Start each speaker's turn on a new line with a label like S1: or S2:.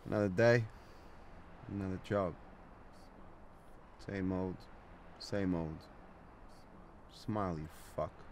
S1: Another day, another job. Same old, same old. Smile, you fuck.